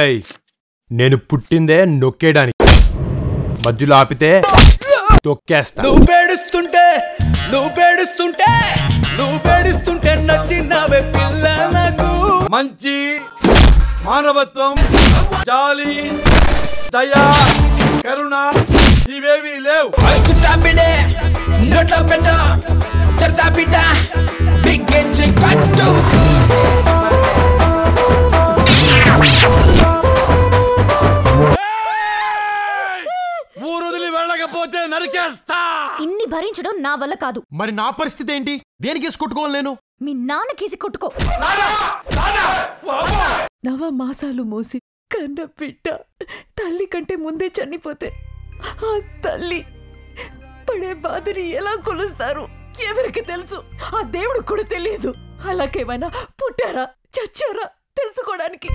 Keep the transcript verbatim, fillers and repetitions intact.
రేయ్ నేను పుట్టిందే నొక్కేయడానికి, మధ్యలో ఆపితే తొక్కేస్తా. నువ్వు పేడుస్తుంటే నువ్వు పేడుస్తుంటే నువ్వు పేడుస్తుంటే నచ్చినవే పిల్ల నాకు. మంచి మానవత్వం, జాలి, దయ, కరుణ ఇవేవి లేవు. ఊరుదిలి వెళ్ళకపోతే నరికేస్తా. ఇన్ని భరించడం నా వల్ల కాదు. మరి నా పరిస్థితి ఏంటి? దేనికేసి కొట్టుకోవాలి నేను? మీ నాన్న కేసి కొట్టుకో. నవ మాసాలు మోసి కన్న బిడ్డ తల్లి కంటే ముందే చనిపోతే ఆ తల్లి పడే బాధని ఎలా కొలుస్తారు ఎవరికి తెలుసు? ఆ దేవుడు కూడా తెలియదు. అలాగేమైనా పుట్టారా చచ్చారా తెలుసుకోవడానికి.